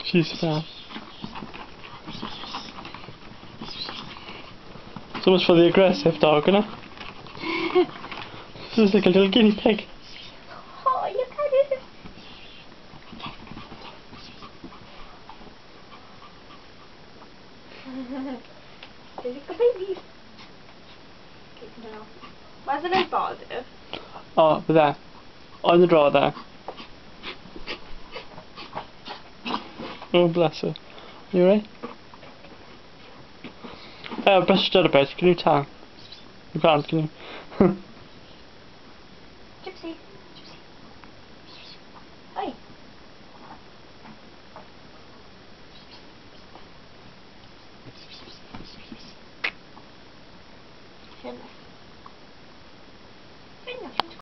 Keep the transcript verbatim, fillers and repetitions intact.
She's fat. So much for the aggressive dog, isn't it? This is like a little guinea pig. Oh, you can't. The little baby. Where's the nice ball do? Oh, over there. On the drawer there. Oh, bless her. You alright? Oh, brush your a bit. Can you tell? You can't, can you? Gypsy. Gypsy. Hi. Schön.